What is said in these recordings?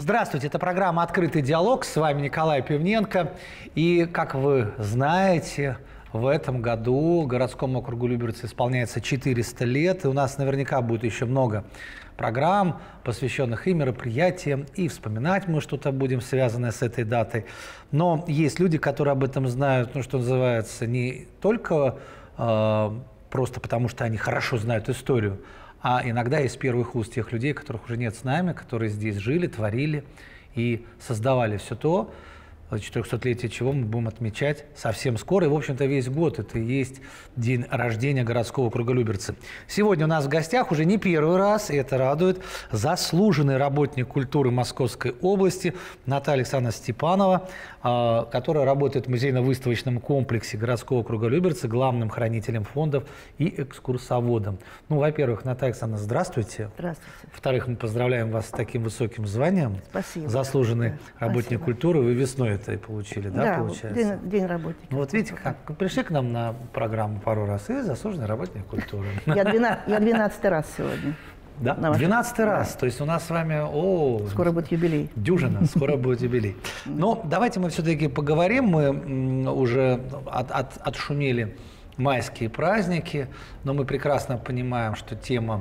Здравствуйте, это программа «Открытый диалог», с вами Николай Пивненко. И, как вы знаете, в этом году городскому округу Люберцы исполняется 400 лет, и у нас наверняка будет еще много программ, посвященных и мероприятиям, и вспоминать мы что-то будем, связанное с этой датой. Но есть люди, которые об этом знают, ну, что называется, не только просто потому, что они хорошо знают историю, а иногда из первых уст тех людей, которых уже нет с нами, которые здесь жили, творили и создавали все то, 400-летие чего мы будем отмечать совсем скоро. И, в общем-то, весь год это и есть день рождения городского округа Люберцы. Сегодня у нас в гостях уже не первый раз, и это радует, заслуженный работник культуры Московской области Наталья Александровна Степанова, которая работает в музейно-выставочном комплексе городского округа Люберцы, главным хранителем фондов и экскурсоводом. Ну, во-первых, Наталья Александровна, здравствуйте. Здравствуйте. Во-вторых, мы поздравляем вас с таким высоким званием. Спасибо. Заслуженный работник Спасибо. Культуры. Вы весной это и получили, да, получается? День работника. Ну вот видите, как пришли к нам на программу пару раз, и заслуженный работник культуры. Я 12 раз сегодня. Да? 12-й раз. То есть у нас с вами... Скоро будет юбилей. Дюжина, скоро будет юбилей. Но давайте мы все-таки поговорим. Мы уже отшумели майские праздники, но мы прекрасно понимаем, что тема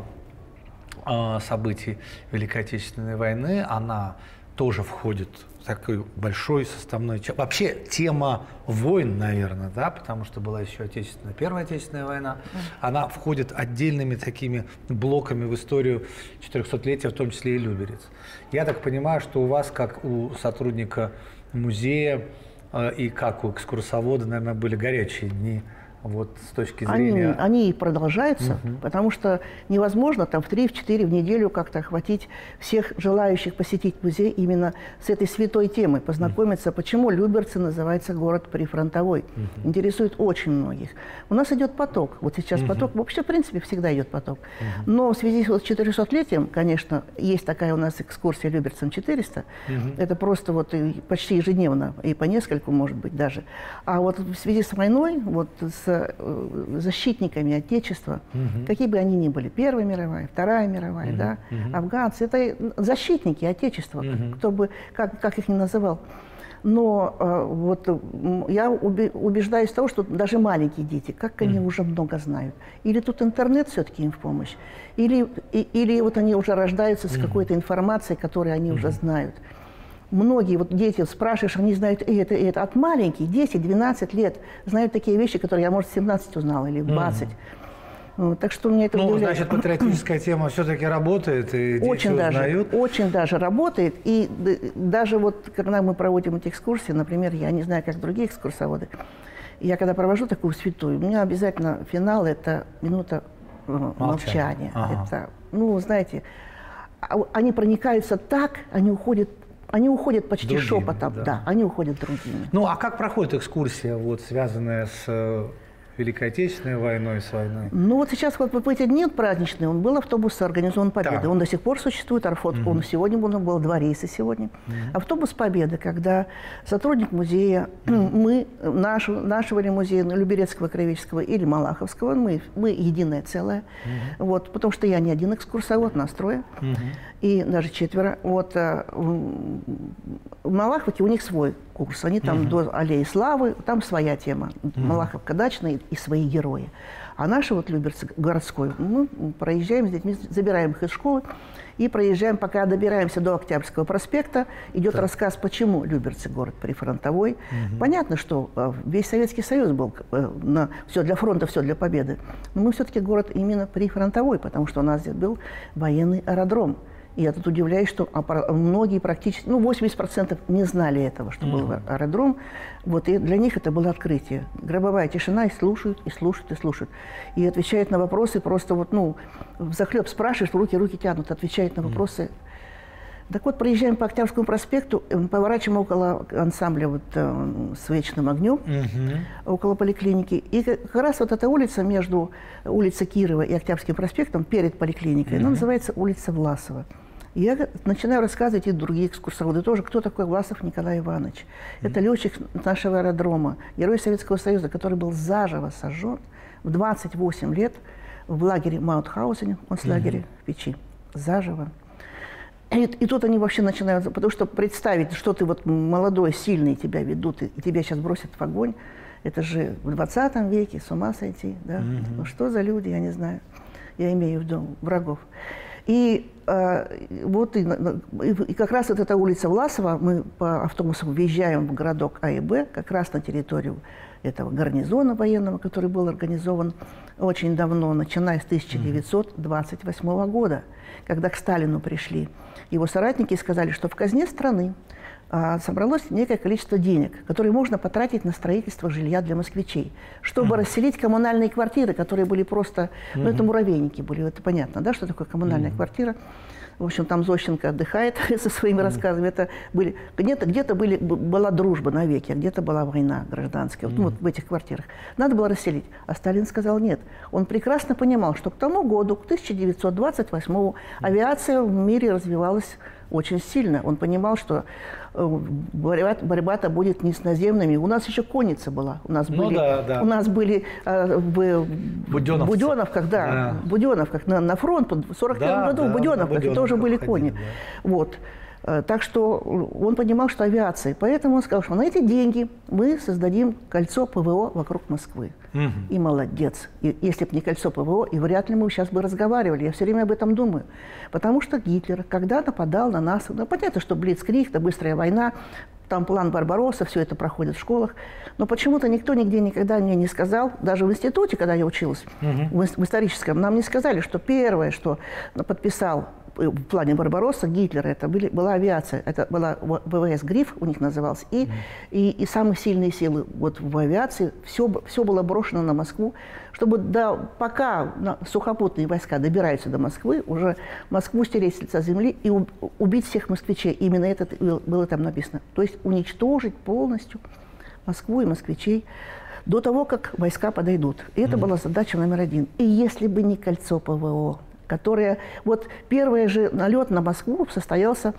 событий Великой Отечественной войны, она тоже входит в такой большой составной часть. Вообще тема войн, наверное, да, потому что была еще Первая Отечественная война, она входит отдельными такими блоками в историю 400-летия, в том числе и Люберец. Я так понимаю, что у вас, как у сотрудника музея и как у экскурсовода, наверное, были горячие дни. Вот с точки зрения... Они и продолжаются, потому что невозможно там в 3-4 в неделю как-то охватить всех желающих посетить музей именно с этой святой темой, познакомиться, почему Люберцы называется город прифронтовой. Интересует очень многих. У нас идет поток. Вот сейчас поток, вообще, в принципе, всегда идет поток. Но в связи с 400-летием, конечно, есть такая у нас экскурсия Люберцам 400. Это просто вот почти ежедневно, и по нескольку, может быть, даже. А вот в связи с войной, вот с защитниками Отечества, какие бы они ни были, Первая мировая, Вторая мировая, да, афганцы, это защитники Отечества, кто бы, как их ни называл. Но вот я убеждаюсь в том, что даже маленькие дети, как они уже много знают. Или тут интернет все-таки им в помощь, или вот они уже рождаются с какой-то информацией, которую они уже знают. Многие вот дети, спрашиваешь, они знают и это, и это. От маленьких, 10-12 лет, знают такие вещи, которые я, может, 17 узнала или 20. Так что меня это удивляет. Значит, патриотическая тема все-таки работает, и дети узнают? Очень даже работает. И даже вот, когда мы проводим эти экскурсии, например, я не знаю, как другие экскурсоводы, я когда провожу такую святую, у меня обязательно финал – это минута молчания. Это, ну, знаете, они проникаются так, они уходят почти другими, шепотом, да, они уходят другими. Ну, а как проходит экскурсия, вот, связанная с Великой Отечественной войной, с войной? Ну, вот сейчас вот в эти дни праздничные, был автобус «Организован Победы». Да. Он до сих пор существует, он сегодня было 2 рейса сегодня. Автобус Победы, когда сотрудник музея, нашего музея, Люберецкого, Краеведческого или Малаховского, мы единое целое, вот, потому что я не один экскурсовод, нас 3, и даже 4. Вот, в Малаховке у них свой курс, они там до Аллеи Славы, там своя тема, Малаховка дачная и свои герои. А наши вот Люберцы городской, мы проезжаем с детьми, забираем их из школы и проезжаем, пока добираемся до Октябрьского проспекта, идет рассказ, почему Люберцы город прифронтовой. Понятно, что весь Советский Союз был все для фронта, все для победы, но мы все-таки город именно прифронтовой, потому что у нас здесь был военный аэродром. И я тут удивляюсь, что многие практически, 80% не знали этого, что был аэродром. Вот, и для них это было открытие. Гробовая тишина, и слушают, и слушают, и слушают. И отвечают на вопросы просто вот, взахлеб спрашиваешь, руки тянут, отвечают на вопросы. Так вот, проезжаем по Октябрьскому проспекту, поворачиваем около ансамбля вот, с вечным огнем, около поликлиники. И как раз вот эта улица между улицей Кирова и Октябрьским проспектом, перед поликлиникой, она называется улица Власова. И я начинаю рассказывать, и другие экскурсоводы тоже, кто такой Власов Николай Иванович. Это летчик нашего аэродрома, герой Советского Союза, который был заживо сожжен в 28 лет в лагере Маутхаузене, концлагере в Печи, заживо. И тут они вообще начинают, потому что представить, что ты вот молодой, сильный, тебя ведут, и тебя сейчас бросят в огонь, это же в 20 веке, с ума сойти, да? Ну, что за люди, я не знаю. Я имею в виду врагов. И как раз вот эта улица Власова, мы по автобусам въезжаем в городок А и Б, как раз на территорию этого гарнизона военного, который был организован очень давно, начиная с 1928 года, когда к Сталину пришли его соратники и сказали, что в казне страны собралось некое количество денег, которые можно потратить на строительство жилья для москвичей, чтобы расселить коммунальные квартиры, которые были просто, ну, это муравейники были, это понятно, да, что такое коммунальная квартира. В общем, там Зощенко отдыхает со своими рассказами. Это были, где-то была дружба навеки, а где-то была война гражданская. Ну, вот в этих квартирах. Надо было расселить. А Сталин сказал нет. Он прекрасно понимал, что к тому году, к 1928-му, авиация в мире развивалась очень сильно. Он понимал, что борьба-то будет не с наземными. У нас еще конница была. У нас были в Буденовках, да. В Буденовках на фронт в 1941 году в Буденовках. Это уже были кони. Да. Вот. Так что он понимал, что авиация. Поэтому он сказал, что на эти деньги мы создадим кольцо ПВО вокруг Москвы. И молодец. И если бы не кольцо ПВО, и вряд ли мы сейчас бы разговаривали. Я все время об этом думаю. Потому что Гитлер, когда нападал на нас, ну, понятно, что блицкриг, это быстрая война, там план Барбаросса, все это проходит в школах. Но почему-то никто нигде никогда мне не сказал, даже в институте, когда я училась, в историческом, нам не сказали, что первое, что подписал в плане Барбаросса Гитлера, это была авиация, это была ВВС «Гриф», у них назывался, и самые сильные силы вот в авиации, все было брошено на Москву, чтобы пока сухопутные войска добираются до Москвы, уже Москву стереть с лица земли и убить всех москвичей. Именно это было там написано. То есть уничтожить полностью Москву и москвичей до того, как войска подойдут. И это была задача номер один. И если бы не кольцо ПВО, которое... Вот первый же налет на Москву состоялся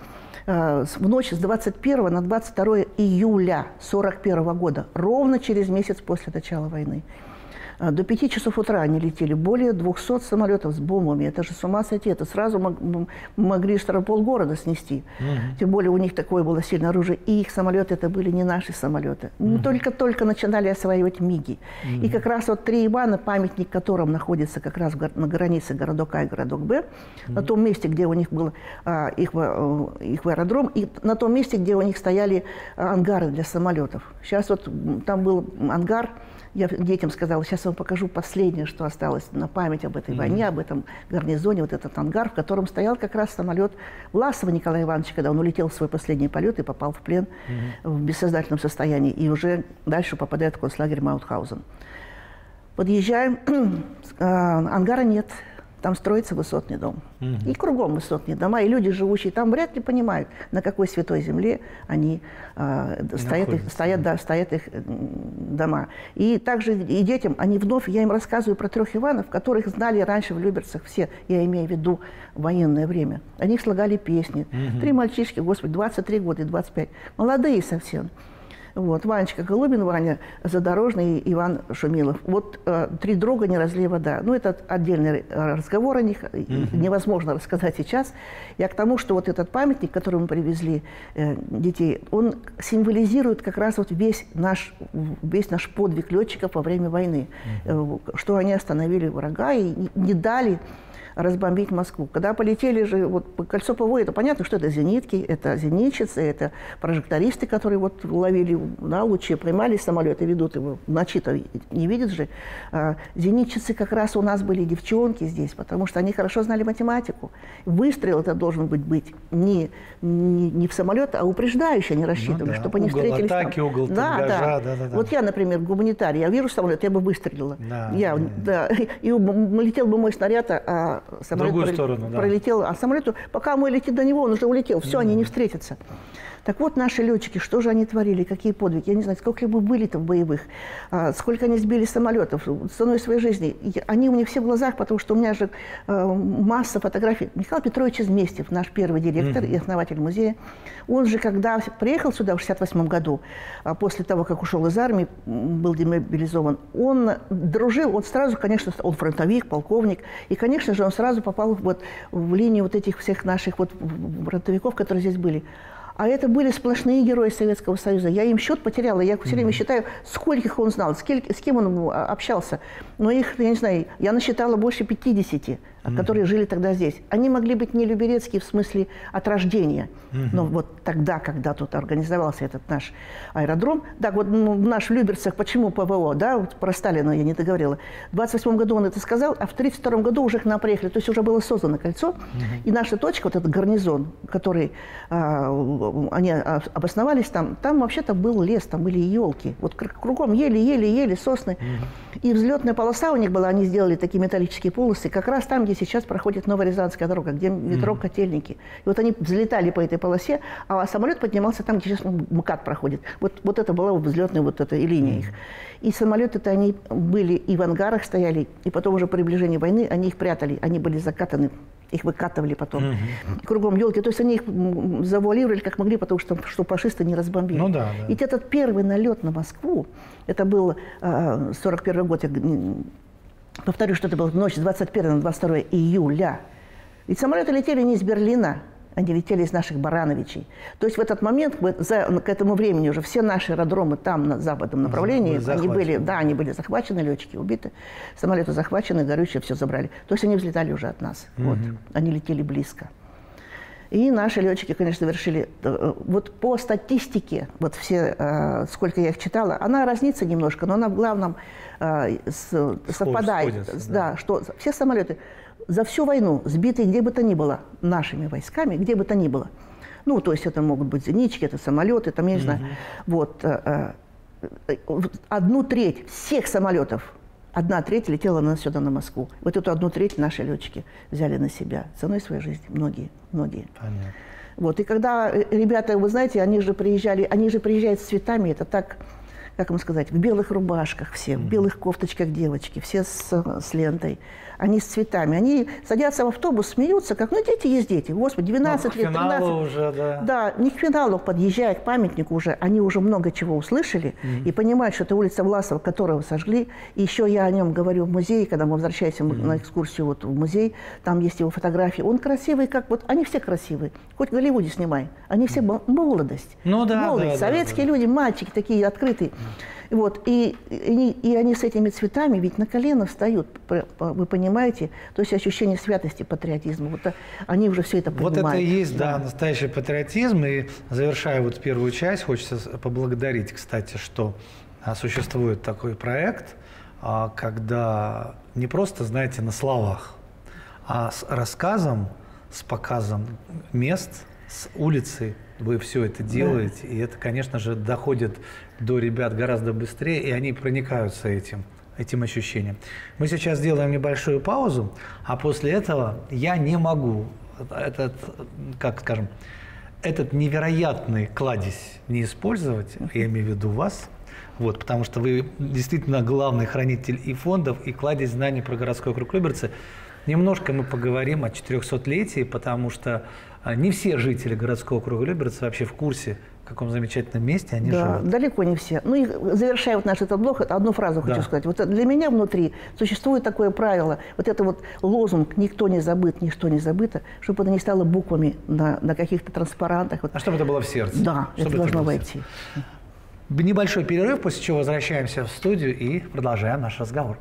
в ночь с 21 на 22 июля 1941 года, ровно через месяц после начала войны. До 5 часов утра они летели. Более 200 самолетов с бомбами. Это же с ума сойти. Это сразу могли полгорода снести. Тем более у них такое было сильное оружие. И их самолеты это были не наши самолеты. Мы только начинали осваивать МиГи. И как раз вот Три Ивана, памятник которым находится как раз на границе городок А и городок Б, на том месте, где у них был их аэродром, и на том месте, где у них стояли ангары для самолетов. Сейчас вот там был ангар. Я детям сказала, сейчас я вам покажу последнее, что осталось на память об этой войне, об этом гарнизоне, вот этот ангар, в котором стоял как раз самолет Власова Николая Ивановича, когда он улетел в свой последний полет и попал в плен в бессознательном состоянии, и уже дальше попадает в концлагерь Маутхаузен. Подъезжаем, ангара нет. Там строится высотный дом. И кругом высотные дома. И люди, живущие там, вряд ли понимают, на какой святой земле они стоят их дома. И также и детям, они вновь, я им рассказываю про трех Иванов, которых знали раньше в Люберцах все, я имею в виду военное время. Они слагали песни. 3 мальчишки, господи, 23 года и 25. Молодые совсем. Вот, Ванечка Голубин, Ваня Задорожный и Иван Шумилов. Вот 3 друга, не разлей вода. Ну, это отдельный разговор о них, невозможно рассказать сейчас. Я к тому, что вот этот памятник, который мы привезли детей, он символизирует как раз вот весь наш подвиг летчиков во время войны. Что они остановили врага и не дали разбомбить Москву. Когда полетели же, вот кольцо ПВО, это понятно, что это зенитки, это зенитчицы, это прожектористы, которые вот ловили лучи, поймали самолет и ведут его. Ночи-то не видят же. Зенитчицы как раз у нас были девчонки здесь, потому что они хорошо знали математику. Выстрел это должен быть не в самолет, а упреждающий, они рассчитывали, чтобы они встретились атаки, там. Угол тангажа, да. Вот я, например, гуманитарий, я вижу самолет, я бы выстрелила. И летел бы мой снаряд, а самолет пролетел, а самолету, пока мой летит до него, он уже улетел. Все, они не встретятся. Так вот, наши летчики, что же они творили, какие подвиги? Я не знаю, сколько бы были-то в боевых, сколько они сбили самолетов, ценой своей жизни. Они у меня все в глазах, потому что у меня же масса фотографий. Михаил Петрович Изместьев, наш первый директор и основатель музея, он же, когда приехал сюда в 1968 году, после того, как ушел из армии, был демобилизован, он дружил, он сразу, конечно, он фронтовик, полковник, и, конечно же, он сразу попал вот в линию вот этих всех наших вот фронтовиков, которые здесь были. А это были сплошные герои Советского Союза. Я им счет потеряла. Я все время считаю, скольких он знал, с кем он общался. Но их, я не знаю, я насчитала больше 50, которые жили тогда здесь. Они могли быть не люберецкие в смысле от рождения. Но вот тогда, когда тут организовался этот наш аэродром, так вот наш в Люберцах, почему ПВО, да, вот про Сталина я не договорила. В 1928 году он это сказал, а в 1932 году уже к нам приехали. То есть уже было создано кольцо. И наша точка, вот этот гарнизон, который они обосновались там вообще-то был лес, там были елки. Вот кругом ели, сосны. И взлетная полоса у них была, они сделали такие металлические полосы, как раз там, где сейчас проходит Новая Рязанская дорога, где метро Котельники. И вот они взлетали по этой полосе, а самолет поднимался там, где сейчас МКАД проходит. Вот это была взлетная вот эта линия их. И самолеты-то они были и в ангарах стояли, и потом уже при приближении войны они их прятали, они были закатаны. Их выкатывали потом. Кругом елки. То есть они их завуалировали как могли, потому что фашисты не разбомбили. Ну, да. Ведь этот первый налет на Москву, это был 41 год, я повторю, что это была ночь с 21 на 22 июля. Ведь самолеты летели не из Берлина, они летели из наших Барановичей. То есть в этот момент, к этому времени уже все наши аэродромы там, на западном направлении, они были захвачены, летчики убиты, самолеты захвачены, горючее все забрали. То есть они взлетали уже от нас. Вот. Они летели близко. И наши летчики, конечно, совершили... Вот по статистике, вот все, сколько я их читала, она разнится немножко, но она в главном совпадает. Да, что все самолеты... За всю войну, сбитые где бы то ни было нашими войсками, где бы то ни было. Ну, то есть это могут быть зенитчики, это самолеты, там, я не знаю. Вот, 1/3 всех самолетов, 1/3 летела сюда, на Москву. Вот эту 1/3 наши летчики взяли на себя ценой своей жизни. Многие. Понятно. Вот, и когда ребята, вы знаете, они же приезжают с цветами, это так... Как вам сказать, в белых рубашках все, в белых кофточках девочки, все с лентой. Они с цветами. Они садятся в автобус, смеются, как, дети есть дети. Господи, 12 лет, 13. Уже, да. Да, не к финалу, подъезжая к памятнику уже, они уже много чего услышали и понимают, что это улица Власова, которого сожгли. И еще я о нем говорю в музее, когда мы возвращаемся на экскурсию вот в музей, там есть его фотографии. Он красивый, как вот, они все красивые. Хоть в Голливуде снимай. Они все молодость. Ну да, молодость. Советские люди, мальчики такие открытые. Вот, и они с этими цветами ведь на колено встают, вы понимаете? То есть ощущение святости, патриотизма. Вот они уже все это понимают. Вот это и есть, да, настоящий патриотизм. И завершая вот первую часть, хочется поблагодарить, кстати, что существует такой проект, когда не просто, знаете, на словах, а с рассказом, с показом мест, с улицы, вы все это делаете, да. И это, конечно же, доходит до ребят гораздо быстрее, и они проникаются этим ощущением. Мы сейчас сделаем небольшую паузу, а после этого я не могу этот невероятный кладезь не использовать, я имею в виду вас, вот, потому что вы действительно главный хранитель и фондов, и кладезь знаний про городской округ Люберцы. Немножко мы поговорим о 400-летии, потому что не все жители городского округа Люберцы вообще в курсе, в каком замечательном месте они живут. Далеко не все. Ну и завершая вот наш этот блог, одну фразу хочу сказать. Вот для меня внутри существует такое правило, вот это вот лозунг «Никто не забыт, ничто не забыто», чтобы это не стало буквами на каких-то транспарантах. Вот. А чтобы это было в сердце. Да, чтобы это должно войти. Небольшой перерыв, после чего возвращаемся в студию и продолжаем наш разговор.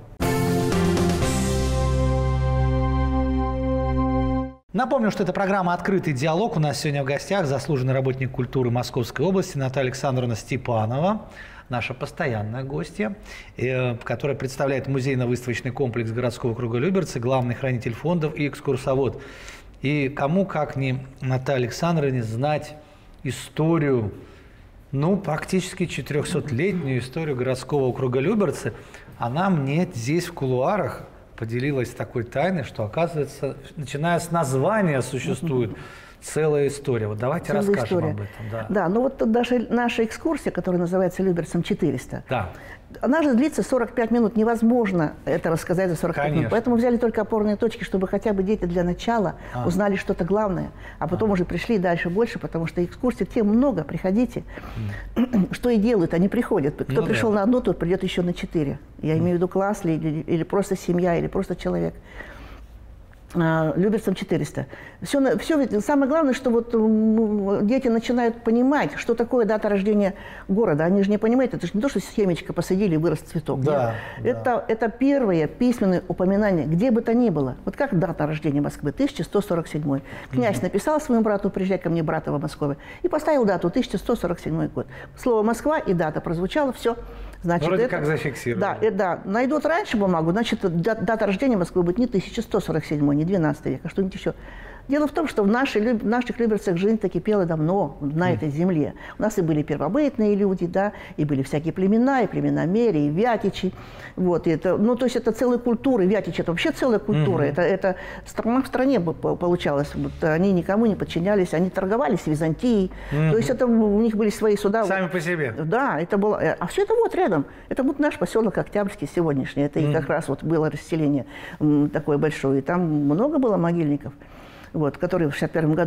Напомню, что это программа «Открытый диалог». У нас сегодня в гостях заслуженный работник культуры Московской области Наталья Александровна Степанова, наша постоянная гостья, которая представляет музейно-выставочный комплекс городского округа Люберцы, главный хранитель фондов и экскурсовод. И кому, как не Наталье Александровне, знать историю, практически 400-летнюю историю городского округа Люберцы. Она мне здесь, в кулуарах, поделилась такой тайной, что, оказывается, начиная с названия существует целая история. Вот давайте целая расскажем история. об этом. Да, да, ну вот даже наша экскурсия, которая называется «Люберцам 400», да. она же длится 45 минут. Невозможно это рассказать за 45 Конечно. минут. Поэтому взяли только опорные точки, чтобы хотя бы дети для начала узнали что-то главное. А потом уже пришли дальше больше, потому что экскурсий тем много. Приходите. Что и делают, они приходят. Кто пришел на одну, тот придет еще на 4. Я имею в виду класс или просто семья, или просто человек. Люберцам 400. Все, самое главное, что вот дети начинают понимать, что такое дата рождения города. Они же не понимают, это же не то, что семечко посадили и вырос цветок. Да, это первое письменное упоминание, где бы то ни было. Вот как дата рождения Москвы? 1147. Князь написал своему брату: приезжай ко мне, брата, в Москве, и поставил дату 1147 год. Слово «Москва» и дата прозвучало, все. Значит, вроде как зафиксировали. Да, найдут раньше бумагу, значит, дата рождения Москвы будет не 1147, не 12 век, а что-нибудь еще. Дело в том, что в наших Люберцах жизнь-то кипела давно на этой земле. У нас и были первобытные люди, да, и были всякие племена, и племена Мери, и Вятичи. Вот, и это, ну, то есть это целая культура. Вятичи – это вообще целая культура. Это страна в стране получалась. Вот, они никому не подчинялись, они торговали с Византией. То есть это у них были свои суда. Сами по себе. Да, это было. А все это вот рядом. Это вот наш поселок Октябрьский сегодняшний. Это и как раз вот было расселение такое большое. И там много было могильников. Вот, которые в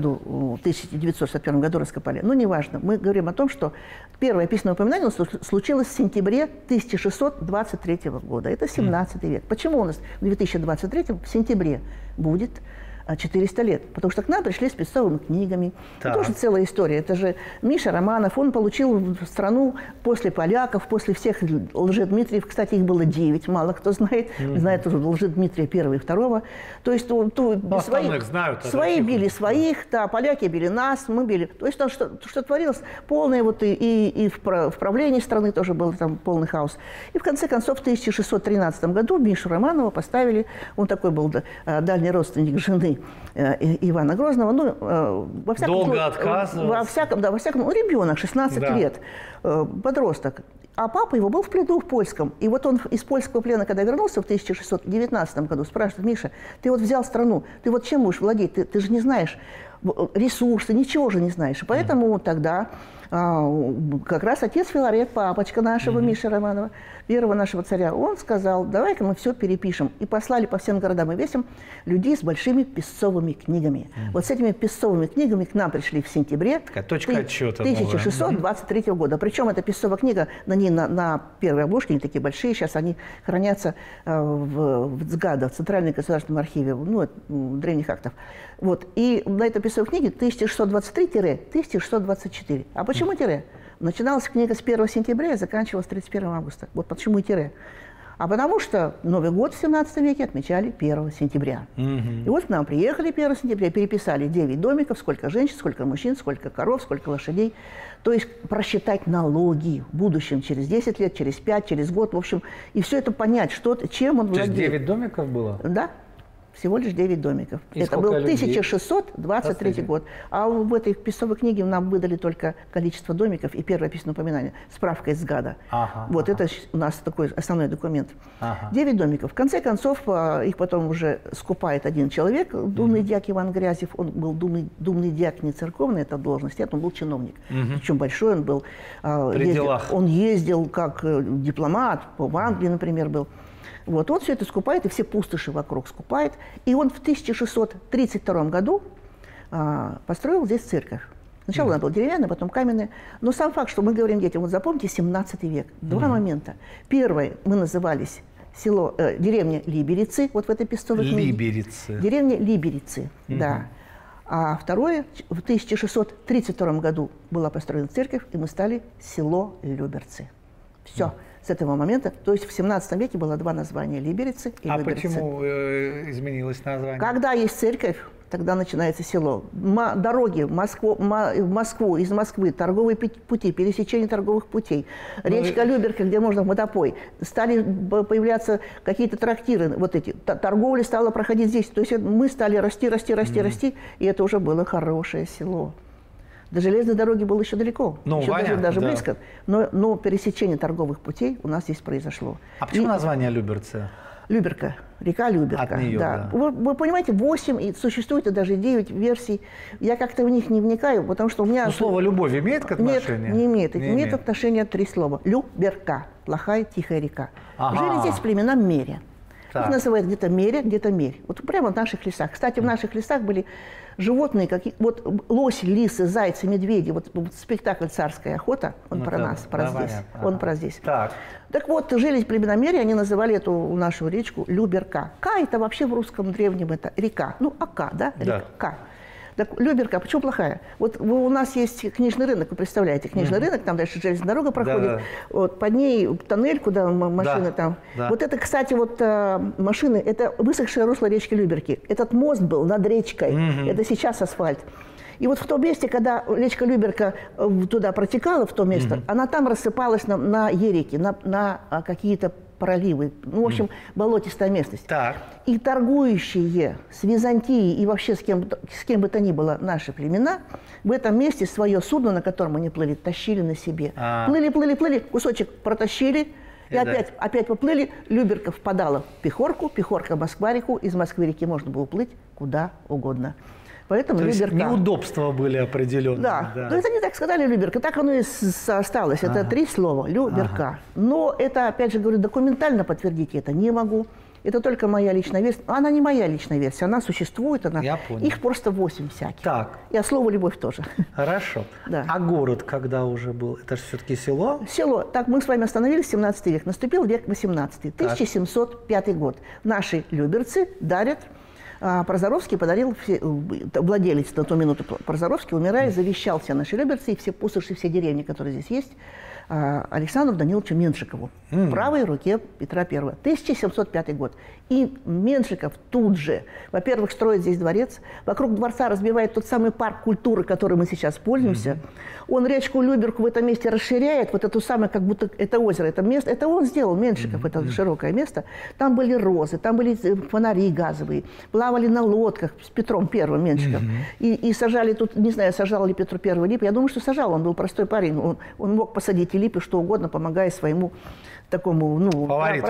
1961 году раскопали. Но неважно. Мы говорим о том, что первое письменное упоминание случилось в сентябре 1623 года. Это 17 век. Почему у нас в 2023 в сентябре будет 400 лет? Потому что к нам пришли с песцовыми книгами. Это тоже целая история. Это же Миша Романов. Он получил страну после поляков, после всех Лжедмитриев. Кстати, их было 9. Мало кто знает. Знает тоже Лжедмитрия 1 и 2. То есть свои били своих, да, поляки били нас, мы били. То есть там что творилось? Полное вот и в правлении страны тоже был там полный хаос. И в конце концов в 1613 году Мишу Романова поставили, он такой был дальний родственник жены Ивана Грозного, ну, во всяком, долго отказывался. Во всяком, ну, ребенок, 16 лет, подросток. А папа его был в плену в польском. И вот он из польского плена, когда вернулся в 1619 году, спрашивает: Миша, ты вот взял страну, ты вот чем будешь владеть? Ты же не знаешь ресурсы, ничего же не знаешь. И поэтому тогда как раз отец Филарет, папочка нашего Миши Романова, первого нашего царя, он сказал: давай-ка мы все перепишем. И послали по всем городам и весям людей с большими песцовыми книгами. Вот с этими песцовыми книгами к нам пришли в сентябре 1623 года. Причем эта песцовая книга, на ней на первой обложке, они такие большие, сейчас они хранятся в ЦГАДа, в Центральном государственном архиве, ну, древних актов. Вот. И на этой песцовой книге 1623-1624. А почему тире? Начиналась книга с 1 сентября и заканчивалась 31 августа. Вот почему и тире. А потому что Новый год в 17 веке отмечали 1 сентября. И вот к нам приехали 1 сентября, переписали 9 домиков, сколько женщин, сколько мужчин, сколько коров, сколько лошадей. То есть просчитать налоги в будущем, через 10 лет, через 5, через год, в общем, и все это понять, чем он владеет. То есть 9 домиков было? Да. Всего лишь 9 домиков. И это был 1623 год. А в этой песцовой книге нам выдали только количество домиков и первое письменное упоминание. Справка из ГАДа. Это у нас такой основной документ. 9 домиков. В конце концов, их потом уже скупает один человек, думный дьяк Иван Грязев. Он был думный дьяк не церковный, это должность, нет, он был чиновник. Причем большой он был. Он ездил как дипломат, в Англии, например, был. Вот, он все это скупает, и все пустоши вокруг скупает. И он в 1632 году построил здесь церковь. Сначала она была деревянная, потом каменная. Но сам факт, что мы говорим детям, вот запомните, 17 век. Два момента. Первое, мы назывались деревня Либерицы, вот в этой песцовой книге. Либерицы. Деревня Либерицы, да. А второе, в 1632 году была построена церковь, и мы стали село Люберцы. Все. С этого момента, то есть в 17 веке было два названия – Либерицы и Люберцы. А почему изменилось название? Когда есть церковь, тогда начинается село. Дороги в Москву, из Москвы, торговые пути, пересечение торговых путей, речка Люберка, где можно водопой. Стали появляться какие-то трактиры, вот эти. Торговля стала проходить здесь. То есть мы стали расти, и это уже было хорошее село. До железной дороги было еще далеко, даже близко. Но пересечение торговых путей у нас здесь произошло. А почему название Люберцы? Люберка, река Люберка. От нее, да. Вы понимаете, 8, и существует и даже 9 версий. Я как-то в них не вникаю, потому что у меня... Ну, слово «любовь» имеет к отношению? Нет, не имеет. Имеет отношение 3 слова. Люберка, плохая тихая река. Жили здесь племена Меря. Их называют где-то Меря, где-то Мерь. Вот прямо в наших лесах. Кстати, в наших лесах были животные, как вот лоси, лисы, зайцы, медведи. Вот спектакль «Царская охота», он про нас, про здесь. Он про здесь. Так вот, жили племена Меря, они называли эту нашу речку Люберка. Ка – это вообще в русском древнем это река. Ну, Ака, да? Река. Так, Люберка, почему плохая? Вот у нас есть книжный рынок, вы представляете, книжный рынок, там дальше железная дорога проходит, вот, под ней тоннель, куда машины там. Вот это, кстати, вот машины, это высохшее русло речки Люберки. Этот мост был над речкой, это сейчас асфальт. И вот в том месте, когда речка Люберка туда протекала, в то место, она там рассыпалась на ереки, на какие-то проливы. Ну, в общем, болотистая местность. И торгующие с Византией и вообще с кем бы то ни было наши племена в этом месте свое судно, на котором они плыли, тащили на себе. Плыли, кусочек протащили, и опять поплыли. Люберка впадала в Пехорку, Пехорка в Москва-реку, из Москвы-реки можно было плыть куда угодно. Поэтому То есть Люберка. неудобства были определенные. Да. Но это не так сказали Люберка, так оно и осталось. Это 3 слова. Люберка. Но это, опять же говорю, документально подтвердить это не могу. Это только моя личная версия. Она не моя личная версия, она существует. Я понял. Их просто 8 всяких. И от слова «любовь» тоже. Хорошо. А город когда уже был? Это же все-таки село? Село. Так, мы с вами остановились в 17 век. Наступил век 18. 1705 год. Наши люберцы дарят... Прозоровский подарил, владелец на ту минуту Прозоровский, умирая, завещал все наши люберцы и все пустоши, все деревни, которые здесь есть, Александру Даниловичу Меншикову, в правой руке Петра I. 1705 год. И Меншиков тут же, во-первых, строит здесь дворец, вокруг дворца разбивает тот самый парк культуры, которым мы сейчас пользуемся. Он речку Люберку в этом месте расширяет, вот эту самую, как будто это озеро, это место, это он сделал, Меншиков, это широкое место. Там были розы, там были фонари газовые, плавали на лодках с Петром I Меншиков. И сажали тут, не знаю, сажал ли Петр I липы, я думаю, что сажал, он был простой парень, он мог посадить и липы, что угодно, помогая своему такому, ну,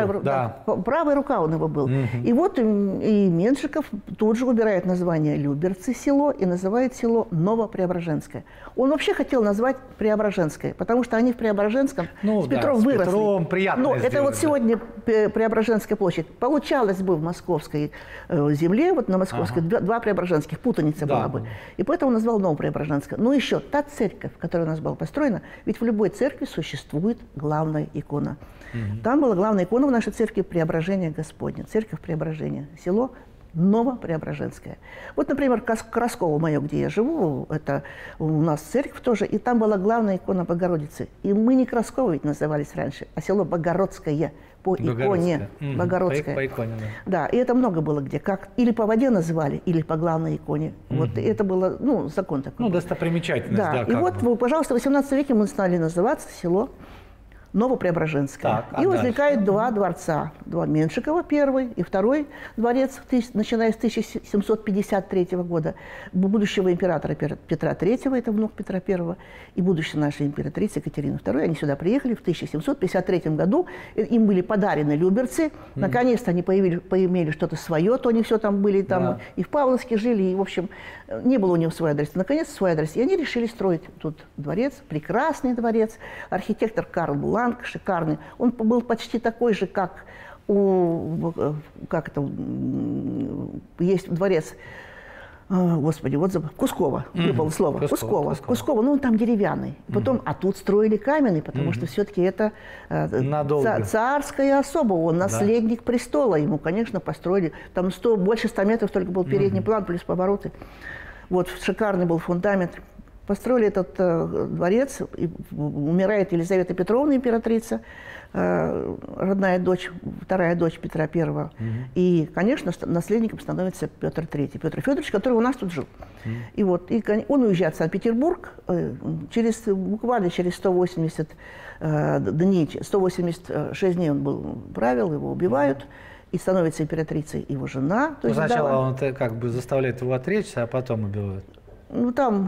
правая рука он его был. И вот и Меншиков тут же убирает название Люберцы село и называет село Новопреображенское. Он вообще хотел назвать Преображенское, потому что они в Преображенском с Петром выросли. С Петром приятно Но это вот сегодня Преображенская площадь. Получалось бы в московской земле, вот на московской, два Преображенских, путаница была бы. И поэтому он назвал Новопреображенское. Но еще та церковь, которая у нас была построена, ведь в любой церкви существует главная икона. Там была главная икона в нашей церкви Преображение Господне, церковь Преображения, село Новопреображенское. Вот, например, Красково мое, где я живу, это у нас церковь тоже, и там была главная икона Богородицы. И мы не Красково ведь назывались раньше, а село Богородское по иконе. Богородское. По иконе, да. И это много было где, как или по воде называли, или по главной иконе. Вот это было, ну, закон такой. Ну, достопримечательность, да. И вот, пожалуйста, в 18 веке мы стали называться село Новопреображенское. И возникают два дворца. Два Меншикова, первый, и второй дворец, начиная с 1753 года, будущего императора Петра III, это внук Петра I, и будущей нашей императрицы Екатерины II. Они сюда приехали в 1753 году. Им были подарены люберцы. Наконец-то они поимели что-то свое, то они все там были, там и в Павловске жили, и, в общем, не было у них свой адрес. Наконец, свой адрес. И они решили строить тут дворец, прекрасный дворец. Архитектор Карл Булан, шикарный. Он был почти такой же, как есть дворец, господи, вот Кускова, выпало слово, Кускова, ну он там деревянный. Потом, а тут строили каменный, потому что все-таки это царская особа, он наследник престола, ему, конечно, построили, там больше 100 метров только был передний план, плюс повороты. Вот, шикарный был фундамент. Построили этот дворец, и умирает Елизавета Петровна, императрица, родная дочь, вторая дочь Петра I. И, конечно, наследником становится Петр III, Петр Федорович, который у нас тут жил. И вот, он уезжает в Санкт-Петербург, буквально через 180 дней, 186 дней он правил, его убивают. И становится императрицей его жена. То есть сначала он как бы заставляет его отречься, а потом убивают. Ну, там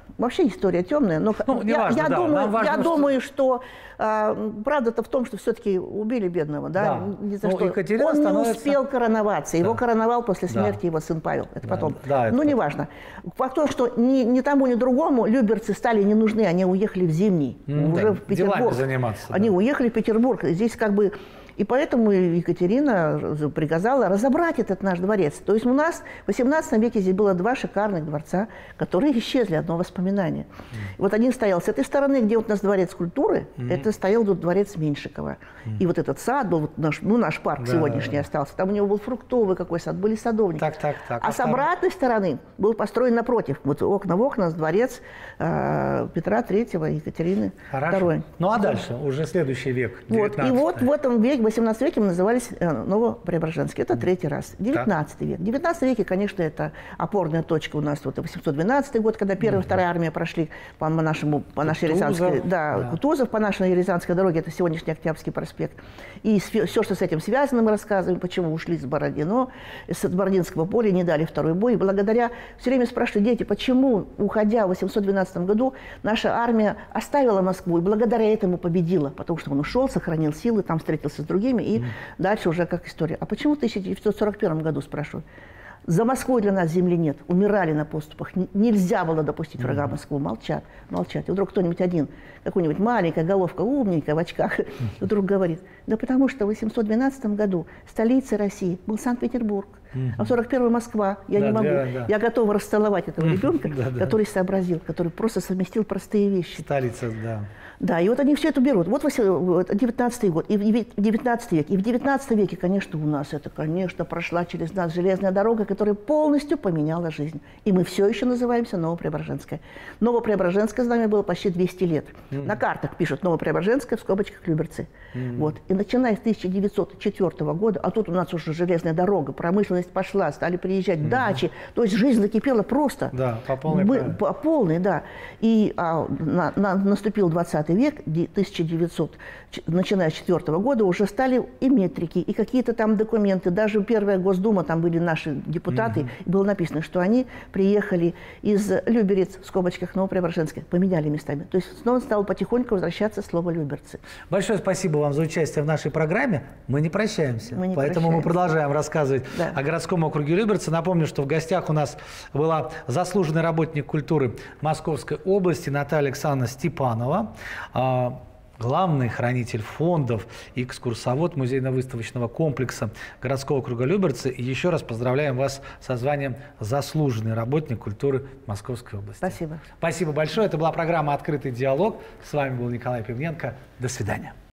Вообще история темная, но я думаю, что правда-то в том, что все-таки убили бедного, да? Не за что. Он не успел короноваться, его короновал после смерти его сын Павел. Это потом. Ну, неважно. Факт в том, что ни тому, ни другому люберцы стали не нужны, они уехали в Зимний, уже в Петербург. Они уехали в Петербург. Здесь как бы... И поэтому Екатерина приказала разобрать этот наш дворец. То есть у нас в XVIII веке здесь было 2 шикарных дворца, которые исчезли, одно воспоминание. И вот один стоял с этой стороны, где вот у нас дворец культуры, это стоял тут дворец Меньшикова. И вот этот сад был, вот наш парк сегодняшний остался, там у него был фруктовый какой сад, были садовники. А с обратной стороны был построен напротив, вот окна в окна, дворец Петра III и Екатерины II. Ну а дальше, уже следующий век, 19 И вот в этом веке, в XVIII веке мы назывались Новопреображенский. Это 3-й раз. 19 век. В 19 веке, конечно, это опорная точка у нас. Вот 812 год, когда первая и вторая армия прошли по нашей Рязанской... Кутузов, по нашей Рязанской дороге. Это сегодняшний Октябрьский проспект. И все, что с этим связано, мы рассказываем, почему ушли с Бородино, с Бородинского поля, не дали второй бой. И благодаря... Все время спрашивают дети, почему, уходя в 812 году, наша армия оставила Москву и благодаря этому победила. Потому что он ушел, сохранил силы, там встретился с другими, и дальше уже как история. А почему в 1941 году, спрашиваю? За Москвой для нас земли нет. Умирали на поступах. Нельзя было допустить врага в Москву. Молчат. И вдруг кто-нибудь один, какой-нибудь маленькая головка, умненькая в очках, вдруг говорит, да потому что в 812 году столицей России был Санкт-Петербург, а в 41-й Москва. Я не могу. Я готова расцеловать этого ребенка, который сообразил, который просто совместил простые вещи. Столица, да. Да, и вот они все это берут. Вот 19 год, и в 19 веке. И в 19 веке, конечно, у нас это, конечно, прошла через нас железная дорога, которая полностью поменяла жизнь. И мы все еще называемся Новопреображенская. Новопреображенское знамя было почти 200 лет. На картах пишут Новопреображенская, в скобочках Люберцы. Вот. И начиная с 1904 года, а тут у нас уже железная дорога, промышленность пошла, стали приезжать дачи, то есть жизнь закипела просто. Да, по полной. По полной, да. И наступил 20 век, 1900, начиная с 4 года, уже стали и метрики, и какие-то там документы. Даже первая Госдума, там были наши депутаты, и было написано, что они приехали из Люберец, в скобочках Новопреображенска, поменяли местами. То есть снова стало потихоньку возвращаться слово люберцы. Большое спасибо вам за участие в нашей программе. Мы не прощаемся, поэтому мы продолжаем рассказывать о городском округе Люберцы. Напомню, что в гостях у нас была заслуженный работник культуры Московской области Наталья Александровна Степанова, главный хранитель фондов и экскурсовод музейно-выставочного комплекса городского округа Люберцы. И еще раз поздравляем вас со званием «Заслуженный работник культуры Московской области». Спасибо. Спасибо большое. Это была программа «Открытый диалог». С вами был Николай Пивненко. До свидания.